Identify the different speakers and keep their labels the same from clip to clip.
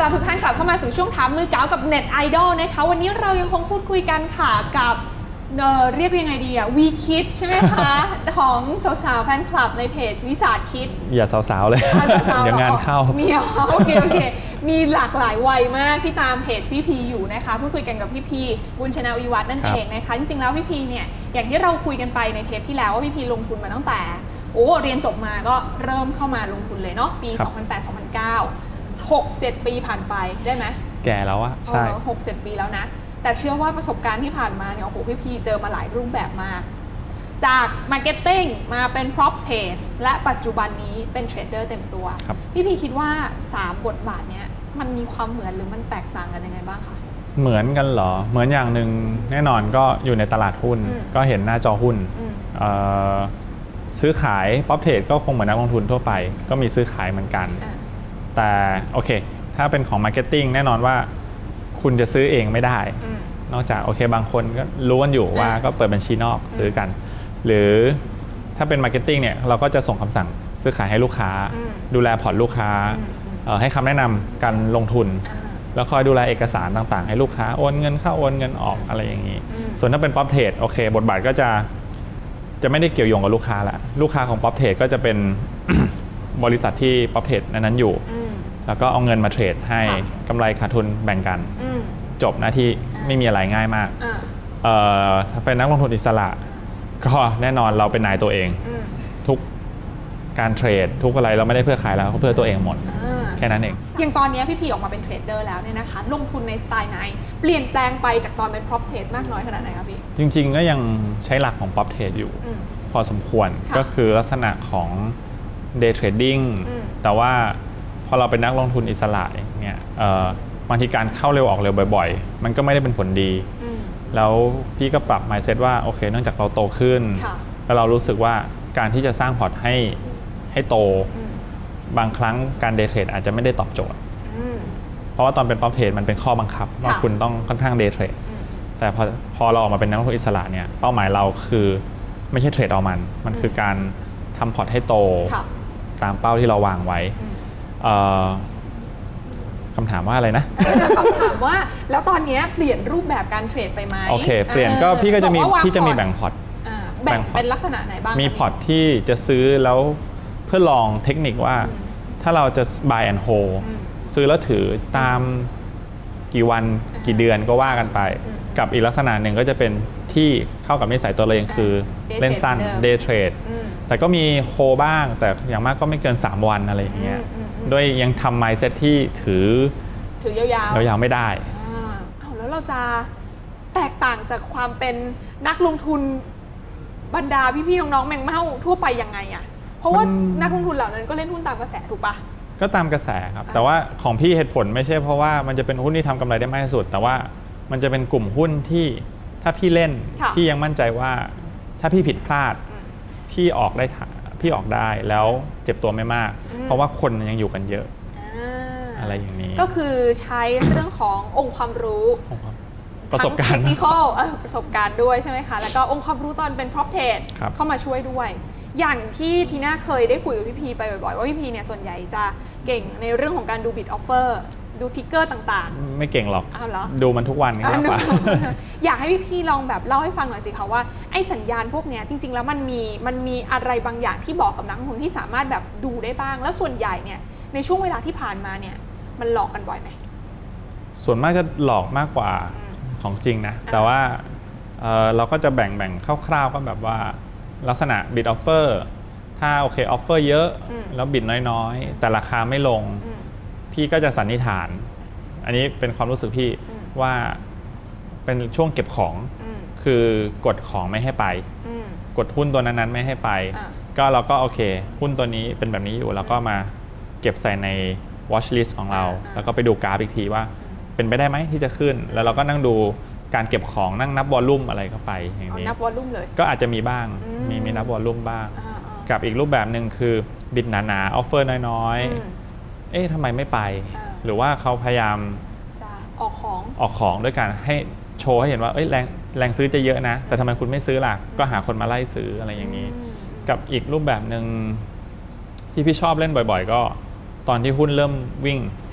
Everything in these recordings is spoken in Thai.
Speaker 1: รับทุกท่านกลับเข้ามาสู่ช่วงถามมือเก๋ากับเน็ตไอดอลนะคะวันนี้เรายังคงพูดคุยกันค่ะกับเรียกยังไงดีอะวีคิดใช่ไหมคะ ของสาวๆแฟนคลับในเพจวิสาคิด
Speaker 2: อย่าสาวๆเลยเดี๋ยวงานเข้า
Speaker 1: มีโอเคมีหลากหลายวัยมากที่ตามเพจพี่พีอยู่นะคะพูดคุยกันกับพี่พีบุญชนาวิวัฒน์นั่นเองนะคะจริงๆแล้วพี่พีเนี่ยอย่างที่เราคุยกันไปในเทปที่แล้วว่าพี่พีลงทุนมาตั้งแต่เรียนจบมาก็เริ่มเข้ามาลงทุนเลยเนาะปี 2008-2009 6-7 ปีผ่านไปได้ไหม
Speaker 2: แก่แล้วอะใช่
Speaker 1: 6-7 ปีแล้วนะแต่เชื่อว่าประสบการณ์ที่ผ่านมาเนี่ยโอ้โหพี่พีเจอมาหลายรูปแบบมากจาก Marketing มาเป็น Prop Trade และปัจจุบันนี้เป็นเทรดเดอร์เต็มตัวพี่พีคิดว่า3บทบาทเนี้ยมันมีความเหมือนหรือมันแตกต่างกันยังไงบ้างคะ
Speaker 2: เหมือนกันเหรอเหมือนอย่างหนึ่งแน่นอนก็อยู่ในตลาดหุ้นก็เห็นหน้าจอหุ้นซื้อขาย Prop Trade ก็คงเหมือนนักลงทุนทั่วไปก็มีซื้อขายเหมือนกันแต่โอเคถ้าเป็นของ Marketing แน่นอนว่าคุณจะซื้อเองไม่ได้นอกจากโอเคบางคนก็รู้กันอยู่ว่าก็เปิดบัญชีนอกซื้อกันหรือถ้าเป็น Marketing เนี่ยเราก็จะส่งคำสั่งซื้อขายให้ลูกค้าดูแลพอร์ตลูกค้าให้คำแนะนำการลงทุนแล้วคอยดูแลเอกสารต่างๆให้ลูกค้าโอนเงินเข้าโอนเงินออกอะไรอย่างนี้ส่วนถ้าเป็น Prop Trade โอเคบทบาทก็จะไม่ได้เกี่ยวโยงกับลูกค้าละลูกค้าของ Prop Trade ก็จะเป็น บริษัทที่ Prop Trade นั้นอยู่แล้วก็เอาเงินมาเทรดให้กำไรขาดทุนแบ่งกันจบหน้าที่ไม่มีอะไรง่ายมากถ้าเป็นนักลงทุนอิสระก็แน่นอนเราเป็นนายตัวเองทุกการเทรดทุกอะไรเราไม่ได้เพื่อขายแล้วเพื่อตัวเองหมดแค่นั้นเอง
Speaker 1: อย่างตอนนี้พี่พีออกมาเป็นเทรดเดอร์แล้วเนี่ยนะคะลงทุนในสไตล์ไหนเปลี่ยนแปลงไปจากตอนเป็น Prop Trade มากน้อยขนาดไหนครับพี่
Speaker 2: จริงๆก็ยังใช้หลักของ Prop Trade อยู่พอสมควรก็คือลักษณะของ Day Trading แต่ว่าพอเราเป็นนักลงทุนอิสระเนี่ยบางทีการเข้าเร็วออกเร็วบ่อยๆมันก็ไม่ได้เป็นผลดีแล้วพี่ก็ปรับ mindset ว่าโอเคเนื่องจากเราโตขึ้นแล้วเรารู้สึกว่าการที่จะสร้างพอร์ตให้โตบางครั้งการเดย์เทรดอาจจะไม่ได้ตอบโจทย์เพราะว่าตอนเป็นป๊อปเทรดมันเป็นข้อบังคับว่าคุณต้องค่อนข้างเดย์เทรดแต่พอเราออกมาเป็นนักลงทุนอิสระเนี่ยเป้าหมายเราคือไม่ใช่เทรดเอามันคือการทำพอร์ตให้โตตามเป้าที่เราวางไว้คำถามว่าอะไรนะ
Speaker 1: คำถามว่าแล้วตอนนี้เปลี่ยนรูปแบบการเทรดไปไหม
Speaker 2: โอเคเปลี่ยนก็พี่จะมีแบ่งพอร์ต
Speaker 1: แบ่งเป็นลักษณะไหนบ้าง
Speaker 2: มีพอร์ตที่จะซื้อแล้วเพื่อลองเทคนิคว่าถ้าเราจะ buy and hold ซื้อแล้วถือตามกี่วันกี่เดือนก็ว่ากันไปกับอีกลักษณะหนึ่งก็จะเป็นที่เข้ากับนิสัยตัวเราเองคือเล่นสั้น day trade แต่ก็มีโฮบ้างแต่อย่างมากก็ไม่เกิน3วันอะไรอย่างเงี้ยด้วยยังทำ mindset ที่ถือยาวๆไม่ได้
Speaker 1: แล้วเราจะแตกต่างจากความเป็นนักลงทุนบรรดาพี่ๆน้องๆแมงเม่าทั่วไปยังไงอะเพราะว่านักลงทุนเหล่านั้นก็เล่นหุ้นตามกระแสถูกปะ
Speaker 2: ก็ตามกระแสครับแต่ว่าของพี่เหตุผลไม่ใช่เพราะว่ามันจะเป็นหุ้นที่ทำกำไรได้มากที่สุดแต่ว่ามันจะเป็นกลุ่มหุ้นที่ถ้าพี่เล่นพี่ยังมั่นใจว่าถ้าพี่ผิดพลาดพี่ออกได้แล้วเจ็บตัวไม่มากเพราะว่าคนยังอยู่กันเยอะอะไรอย่างนี้
Speaker 1: ก็คือใช้เรื่องขององค์ความรู้
Speaker 2: ประสบการณ์
Speaker 1: technical ประสบการณ์ด้วยใช่ไหมคะแล้วก็องค์ความรู้ตอนเป็น Prop Trade เข้ามาช่วยด้วยอย่างที่ทีน่าเคยได้คุยกับพี่พีไปบ่อยๆว่าพี่พีเนี่ยส่วนใหญ่จะเก่งในเรื่องของการดู bid offer ดูทิกเกอร์ต่าง
Speaker 2: ๆไม่เก่งหรอกดูมันทุกวันมากกว่า
Speaker 1: อยากให้พี่พีลองแบบเล่าให้ฟังหน่อยสิคะว่าไอ้สัญญาณพวกนี้จริงๆแล้วมันมีอะไรบางอย่างที่บอกกับนักลงทุนที่สามารถแบบดูได้บ้างแล้วส่วนใหญ่เนี่ยในช่วงเวลาที่ผ่านมาเนี่ยมันหลอกกันบ่อยไหม
Speaker 2: ส่วนมากจะหลอกมากกว่าของจริงนะแต่ว่าเราก็จะแบ่งคร่าวๆก็แบบว่าลักษณะ bid offer ถ้าโอเค offer เยอะแล้ว bid น้อยๆแต่ราคาไม่ลงพี่ก็จะสันนิษฐานอันนี้เป็นความรู้สึกพี่ว่าเป็นช่วงเก็บของคือกดของไม่ให้ไปกดหุ้นตัวนั้นๆไม่ให้ไปก็เราก็โอเคหุ้นตัวนี้เป็นแบบนี้อยู่แล้วก็มาเก็บใส่ใน watch list ของเราแล้วก็ไปดูกราฟอีกทีว่าเป็นไปได้ไหมที่จะขึ้นแล้วเราก็นั่งดูการเก็บของนั่งนับวอลลุ่มอะไรเข้าไปอย่างนี้
Speaker 1: นับวอลลุ่มเลย
Speaker 2: ก็อาจจะมีบ้างมีนับวอลลุ่มบ้างกับอีกรูปแบบหนึ่งคือบิดหนาๆออฟเฟอร์น้อยๆทำไมไม่ไปหรือว่าเขาพยายาม
Speaker 1: จะออก
Speaker 2: ของด้วยการให้โชว์ให้เห็นว่าแรงซื้อจะเยอะนะแต่ทำไมคุณไม่ซื้อล่ะก็หาคนมาไล่ซื้ออะไรอย่างนี้กับอีกรูปแบบหนึ่งที่พี่ชอบเล่นบ่อยๆก็ตอนที่หุ้นเริ่มวิ่ง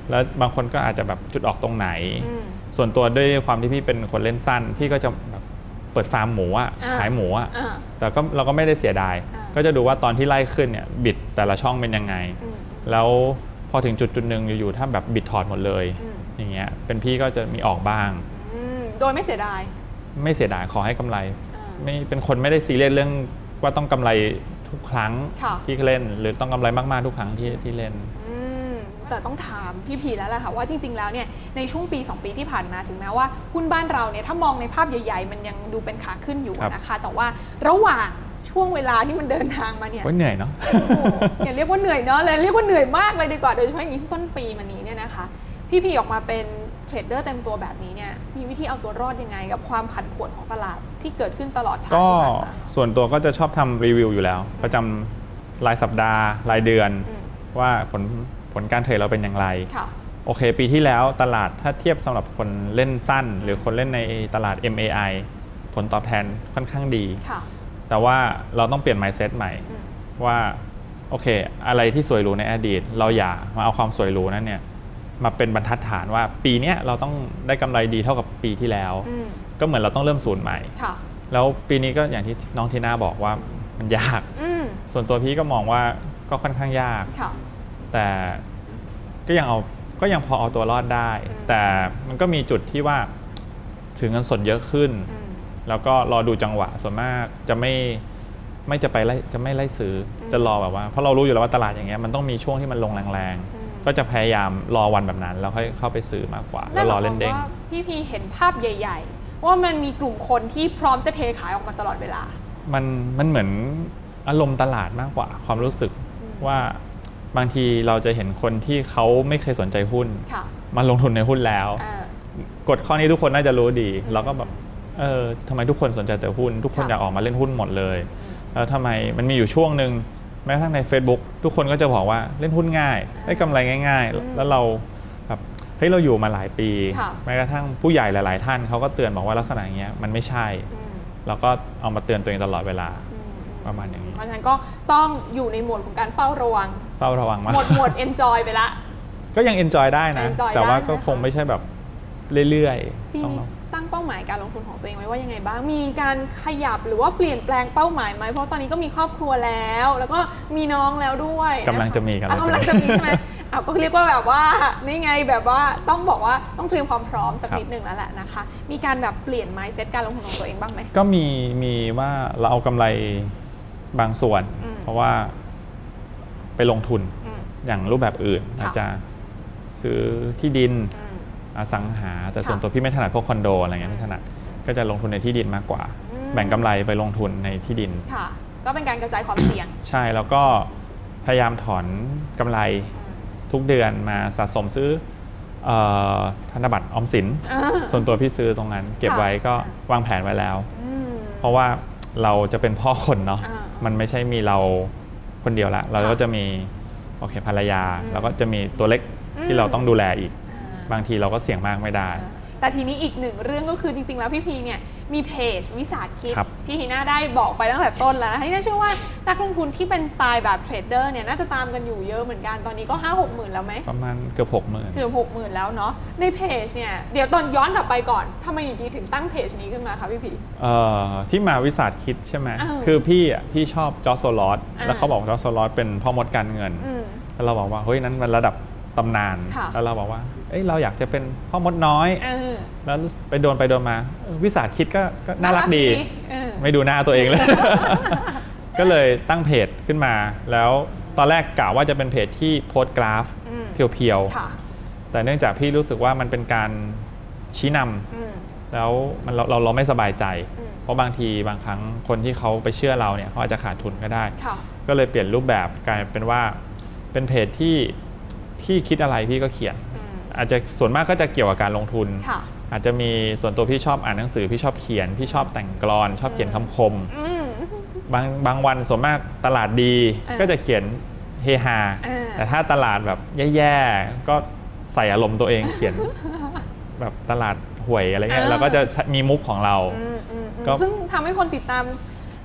Speaker 2: แล้วบางคนก็อาจจะแบบจุดออกตรงไหนส่วนตัวด้วยความที่พี่เป็นคนเล่นสั้นพี่ก็จะแบบเปิดฟาร์มหมูขายหมูแต่ก็เราก็ไม่ได้เสียดายก็จะดูว่าตอนที่ไล่ขึ้นเนี่ยบิดแต่ละช่องเป็นยังไงแล้วพอถึงจุดหนึ่งอยู่ๆถ้าแบบบิดถอดหมดเลยอย่างเงี้ยเป็นพี่ก็จะมีออกบ้าง
Speaker 1: โดยไม่เสียดาย
Speaker 2: ขอให้กำไรไม่เป็นคนไม่ได้ซีเรียสเรื่องว่าต้องกำไรทุกครั้งที่เล่นหรือต้องกำไรมากๆทุกครั้งที่เล่น
Speaker 1: แต่ต้องถามพี่พีแล้วแหละค่ะว่าจริงๆแล้วเนี่ยในช่วงปี2ปีที่ผ่านมาถึงแม้ว่าหุ้นบ้านเราเนี่ยถ้ามองในภาพใหญ่ๆมันยังดูเป็นขาขึ้นอยู่นะคะแต่ว่าระหว่างช่วงเวลาที่มันเดินทางมาเนี่ย
Speaker 2: เหนื่อยเนาะ
Speaker 1: อย่าเรียกว่าเหนื่อยเนาะเลยเรียกว่าเหนื่อยมากเลยดีกว่าโดยเฉพาะอย่างนี้ต้นปีมานี้เนี่ยนะคะพี่พีออกมาเป็นเทรดเดอร์เต็มตัวแบบนี้เนี่ยมีวิธีเอาตัวรอดยังไงกับความผันผวนของตลาดที่เกิดขึ้นตลอดทาง
Speaker 2: ก็ส่วนตัวก็จะชอบทำรีวิวอยู่แล้วประจำรายสัปดาห์รายเดือนว่าผลการเทรดเราเป็นอย่างไรโอเคปีที่แล้วตลาดถ้าเทียบสำหรับคนเล่นสั้นหรือคนเล่นในตลาด MAI ผลตอบแทนค่อนข้างดีแต่ว่าเราต้องเปลี่ยน mindset ใหม่ว่าโอเคอะไรที่สวยหรูในอดีตเราอย่ามาเอาความสวยหรูนั้นเนี่ยมาเป็นบรรทัดฐานว่าปีนี้เราต้องได้กำไรดีเท่ากับปีที่แล้วก็เหมือนเราต้องเริ่มศูนย์ใหม่แล้วปีนี้ก็อย่างที่น้องทีน่าบอกว่ามันยากส่วนตัวพี่ก็มองว่าก็ค่อนข้างยากแต่ก็ยังพอเอาตัวรอดได้แต่มันก็มีจุดที่ว่าถือเงินสดเยอะขึ้นแล้วก็รอดูจังหวะส่วนมากจะไม่จะไปไล่จะไม่ไล่ซื้อจะรอแบบว่าเพราะเรารู้อยู่แล้วว่าตลาดอย่างเงี้ยมันต้องมีช่วงที่มันลงแรงๆก็จะพยายามรอวันแบบนั้นแล้วค่อยเข้าไปซื้อมากกว่าแล้วรอเล่นเด้ง
Speaker 1: พี่พีเห็นภาพใหญ่ๆว่ามันมีกลุ่มคนที่พร้อมจะเทขายออกมาตลอดเวลา
Speaker 2: มันเหมือนอารมณ์ตลาดมากกว่าความรู้สึกว่าบางทีเราจะเห็นคนที่เขาไม่เคยสนใจหุ้นมาลงทุนในหุ้นแล้วกฎข้อนี้ทุกคนน่าจะรู้ดีเราก็แบบทำไมทุกคนสนใจแต่หุ้นทุกคนอยากออกมาเล่นหุ้นหมดเลยแล้วทำไมมันมีอยู่ช่วงหนึ่งแม้กระทั่งใน Facebook ทุกคนก็จะบอกว่าเล่นหุ้นง่ายได้กำไรง่ายๆแล้วเราแบบเฮ้ยเราอยู่มาหลายปีแม้กระทั่งผู้ใหญ่หลายๆท่านเขาก็เตือนบอกว่าลักษณะอย่างเงี้ยมันไม่ใช่เราก็เอามาเตือนตัวเองตลอดเวลาประมาณอย่างนี้
Speaker 1: เพราะฉะนั้นก็ต้องอยู่ในโหมดของการเฝ้าระวัง
Speaker 2: มาก
Speaker 1: หมด enjoy ไปละ
Speaker 2: ก็ยัง enjoy ได้นะแต่ว่าก็คงไม่ใช่แบบเรื่อย
Speaker 1: ๆตั้งเป้าหมายการลงทุนของตัวเองไว้ว่ายังไงบ้างมีการขยับหรือว่าเปลี่ยนแปลงเป้าหมายไหมเพราะตอนนี้ก็มีครอบครัวแล้วก็มีน้องแล้วด้วย
Speaker 2: กำลังจะมี
Speaker 1: ใช่ไหมก็เรียกว่าแบบว่านี่ไงแบบว่าต้องบอกว่าต้องเตรียมความพร้อมสักนิดหนึ่งแล้วแหละนะคะมีการแบบเปลี่ยน mindset การลงทุนของตัวเองบ้างไหม
Speaker 2: ก็มีว่าเราเอากำไรบางส่วนเพราะว่าไปลงทุนอย่างรูปแบบอื่นอาจจะซื้อที่ดินอสังหาแต่ส่วนตัวพี่ไม่ถนัดพวกคอนโดอะไรเงี้ยไม่ถนัดก็จะลงทุนในที่ดินมากกว่าแบ่งกำไรไปลงทุนในที่ดิน
Speaker 1: ก็เป็นการกระจายความเสี่ยง
Speaker 2: ใช่แล้วก็พยายามถอนกำไรทุกเดือนมาสะสมซื้อธนบัตรออมสินส่วนตัวพี่ซื้อตรงนั้นเก็บไว้ก็วางแผนไว้แล้วเพราะว่าเราจะเป็นพ่อคนเนาะมันไม่ใช่มีเราคนเดียวละเราก็จะมีโอเคภรรยาแล้วก็จะมีตัวเล็กที่เราต้องดูแลอีกบางทีเราก็เสี่ยงมากไม่ได้
Speaker 1: แต่ทีนี้อีกหนึ่งเรื่องก็คือจริงๆแล้วพี่พีเนี่ยมีเพจวิสาหกิจที่ทีน่าได้บอกไปตั้งแต่ต้นแล้วนะทีน่าเชื่อว่านักลงทุนที่เป็นสไตล์แบบเทรดเดอร์เนี่ยน่าจะตามกันอยู่เยอะเหมือนกันตอนนี้ก็ 5-6 หมื่นแล้วไหม
Speaker 2: ประมาณเกือบ 60,000
Speaker 1: แล้วเนาะในเพจเนี่ยเดี๋ยวตอนย้อนกลับไปก่อนทำไมอยู่ดีถึงตั้งเพจนี้ขึ้นมาคะพี่พี
Speaker 2: ที่มาวิสาหกิจใช่ไหมคือพี่ชอบจอร์จโซลอสแล้วเขาบอกจอร์จโซลอสเป็นพ่อมดการเงินแล้วเราบอกว่าเฮ้ยนั้นมันระดับตำนานแล้วเราบอกว่าเราอยากจะเป็นพ่อมดน้อยแล้วไปโดนมาวิสาหกิจก็น่ารักดีไม่ดูหน้าตัวเองเลย ก็เลยตั้งเพจขึ้นมาแล้วตอนแรกกะว่าจะเป็นเพจที่โพสต์กราฟเพียวๆแต่เนื่องจากพี่รู้สึกว่ามันเป็นการชี้นำแล้วเราไม่สบายใจเพราะบางทีบางครั้งคนที่เขาไปเชื่อเราเนี่ยเขาอาจจะขาดทุนก็ได้ก็เลยเปลี่ยนรูปแบบกลายเป็นว่าเป็นเพจที่คิดอะไรพี่ก็เขียนอาจจะส่วนมากก็จะเกี่ยวกับการลงทุนอาจจะมีส่วนตัวพี่ชอบอ่านหนังสือพี่ชอบเขียนพี่ชอบแต่งกลอนชอบเขียนคำคมบางวันส่วนมากตลาดดีก็จะเขียนเฮฮาแต่ถ้าตลาดแบบแย่ๆก็ใส่อารมณ์ตัวเองเขียนแบบตลาดห่วยอะไรเงี้ยเราก็จะมีมุกของเรา
Speaker 1: ซึ่งทำให้คนติดตาม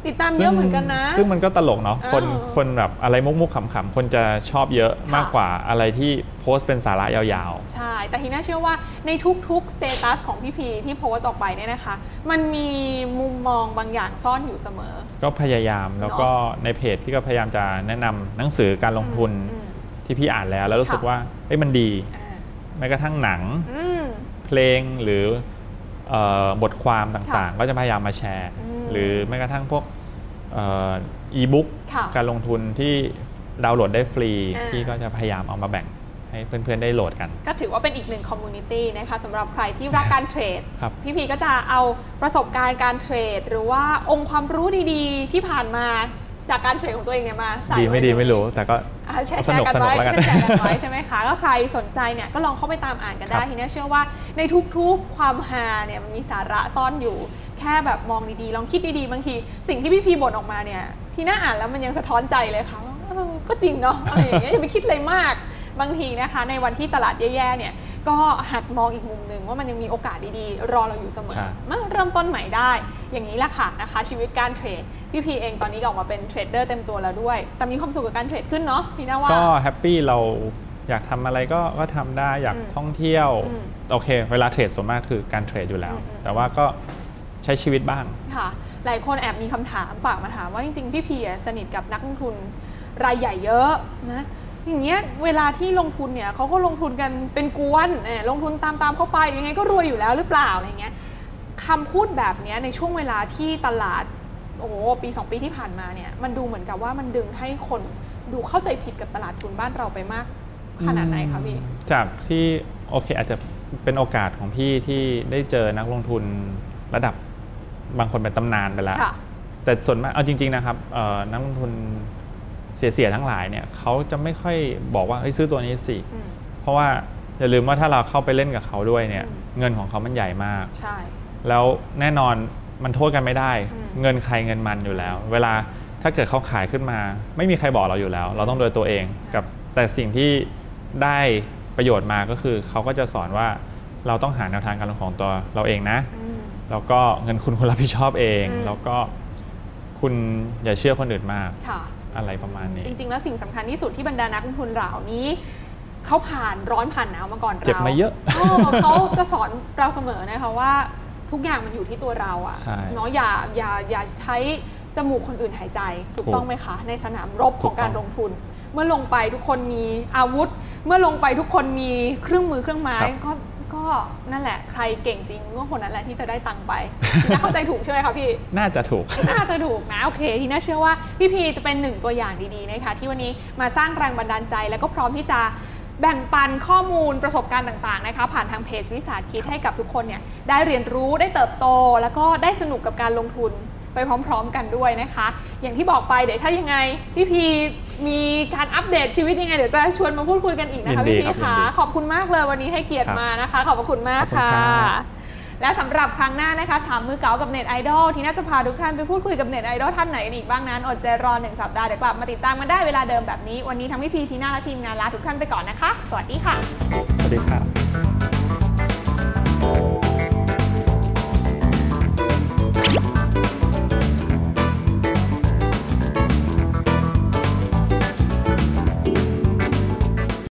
Speaker 1: ติดตามเยอะเหมือนกันนะ
Speaker 2: ซึ่งมันก็ตลกเนาะคนแบบอะไรมุกๆขำๆคนจะชอบเยอะมากกว่าอะไรที่โพสต์เป็นสาระยาว
Speaker 1: ๆใช่แต่ทีน่าเชื่อว่าในทุกๆสเตตัสของพี่พีที่โพสต์ออกไปเนี่ยนะคะมันมีมุมมองบางอย่างซ่อนอยู่เสมอ
Speaker 2: ก็พยายามแล้วก็ในเพจพี่ก็พยายามจะแนะนำหนังสือการลงทุนที่พี่อ่านแล้วรู้สึกว่ามันดีแม้กระทั่งหนังเพลงหรือบทความต่างๆก็จะพยายามมาแชร์หรือแม้กระทั่งพวกอีบุ๊กการลงทุนที่ดาวน์โหลดได้ฟรีที่ก็จะพยายามเอามาแบ่งให้เพื่อนๆได้โหลดกัน
Speaker 1: ก็ถือว่าเป็นอีกหนึ่งคอมมูนิตี้นะคะสำหรับใครที่รักการเทรดพี่พีก็จะเอาประสบการณ์การเทรดหรือว่าองค์ความรู้ดีๆที่ผ่านมาจากการเทรดของตัวเองเนี่ยมาใส่
Speaker 2: ดีไม่ดีไม่รู้แต่ก็สนุกแล้วกัน
Speaker 1: แชร์กันไว้ใช่ไหมคะก็ใครสนใจเนี่ยก็ลองเข้าไปตามอ่านกันได้ทีนี้เชื่อว่าในทุกๆความฮาเนี่ยมันมีสาระซ่อนอยู่แค่แบบมองดีๆลองคิดดีๆบางทีสิ่งที่พี่พีบ่นออกมาเนี่ยที่น่าอ่านแล้วมันยังสะท้อนใจเลยค่ะก็จริงเนาะอะไรอย่างเงี้ยอย่าไปคิดอะไรมากบางทีนะคะในวันที่ตลาดแย่ๆเนี่ยก็หัดมองอีกมุมหนึ่งว่ามันยังมีโอกาสดีๆรอเราอยู่เสมอมาเริ่มต้นใหม่ได้อย่างนี้แหละค่ะนะคะชีวิตการเทรดพี่พีเองตอนนี้ออกมาเป็นเทรดเดอร์เต็มตัวแล้วด้วยแต่มีความสุขกับการเทรดขึ้นเนาะพี่น่าว่า
Speaker 2: ก็แฮปปี้เราอยากทำอะไรก็ทำได้อยากท่องเที่ยวโอเคเวลาเทรดส่วนมากคือการเทรดอยู่แล้วแต่ว่าก็ใช้ชีวิตบ้าง
Speaker 1: ค่ะหลายคนแอบมีคำถามฝากมาถามว่าจริงๆพี่พีสนิทกับนักลงทุนรายใหญ่เยอะนะอย่างเงี้ยเวลาที่ลงทุนเนี่ยเขาก็ลงทุนกันเป็นกวนลงทุนตามเข้าไปยังไงก็รวยอยู่แล้วหรือเปล่าอะไรเงี้ยคำพูดแบบนี้ในช่วงเวลาที่ตลาดปี2ปีที่ผ่านมาเนี่ยมันดูเหมือนกับว่ามันดึงให้คนดูเข้าใจผิดกับตลาดทุนบ้านเราไปมากขนาดไหนคะพี่
Speaker 2: จากที่โอเคอาจจะเป็นโอกาสของพี่ที่ได้เจอนักลงทุนระดับบางคนเป็นตำนานไปแล้วแต่ส่วนมากเอาจริงๆนะครับนักลงทุนเสียทั้งหลายเนี่ยเขาจะไม่ค่อยบอกว่าซื้อตัวนี้สิเพราะว่าอย่าลืมว่าถ้าเราเข้าไปเล่นกับเขาด้วยเนี่ยเงินของเขามันใหญ่มาก
Speaker 1: ใช่
Speaker 2: แล้วแน่นอนมันโทษกันไม่ได้เงินใครเงินมันอยู่แล้วเวลาถ้าเกิดเขาขายขึ้นมาไม่มีใครบอกเราอยู่แล้วเราต้องโดยตัวเองกับแต่สิ่งที่ได้ประโยชน์มาก็คือเขาก็จะสอนว่าเราต้องหาแนวทางการลงทุนของตัวเราเองนะแล้วก็เงินคุณรับผิดชอบเองแล้วก็คุณอย่าเชื่อคนอื่นมากอะไรประมาณนี้
Speaker 1: จริงๆแล้วสิ่งสำคัญที่สุดที่บรรดานักลงทุนเหล่านี้เขาผ่านร้อนผ่านหนาวมาก่อนเรา
Speaker 2: เจ็บมาเยอะ
Speaker 1: เขาจะสอนเราเสมอนะคะว่าทุกอย่างมันอยู่ที่ตัวเราอ่ะเนาะอย่าใช้จมูกคนอื่นหายใจถูกต้องไหมคะในสนามรบของการลงทุนเมื่อลงไปทุกคนมีอาวุธเมื่อลงไปทุกคนมีเครื่องมือเครื่องไม้ก็นั่นแหละใครเก่งจริงก็คนนั้นแหละที่จะได้ตังค์ไปน่าเข้าใจถูกใช่ไหมคะพี่
Speaker 2: น่าจะถูก
Speaker 1: นะโอเคที่น่าเชื่อว่าพี่พีจะเป็นหนึ่งตัวอย่างดีๆนะคะที่วันนี้มาสร้างแรงบันดาลใจแล้วก็พร้อมที่จะแบ่งปันข้อมูลประสบการณ์ต่างๆนะคะผ่านทางเพจวิสาหกิจให้กับทุกคนเนี่ยได้เรียนรู้ได้เติบโตแล้วก็ได้สนุกกับการลงทุนไปพร้อมๆกันด้วยนะคะอย่างที่บอกไปเดี๋ยวถ้ายังไงพี่พีมีการอัปเดตชีวิตยังไงเดี๋ยวจะชวนมาพูดคุยกันอีกนะคะพี่พีค่ะขอบคุณมากเลยวันนี้ให้เกียรติมานะคะขอบคุณมากค่ะและสำหรับครั้งหน้านะคะถามมือเก๋ากับเน็ตไอดอลที่น่าจะพาทุกท่านไปพูดคุยกับเน็ตไอดอลท่านไหนกันอีกบ้างนั้นอดใจรอ1 สัปดาห์เดี๋ยวกลับมาติดตามกันได้เวลาเดิมแบบนี้วันนี้ทั้งพี่พีทีน่าและทีมงานลาทุกท่านไปก่อนนะคะสวัสดีค่ะ
Speaker 2: สวัสดีค่ะ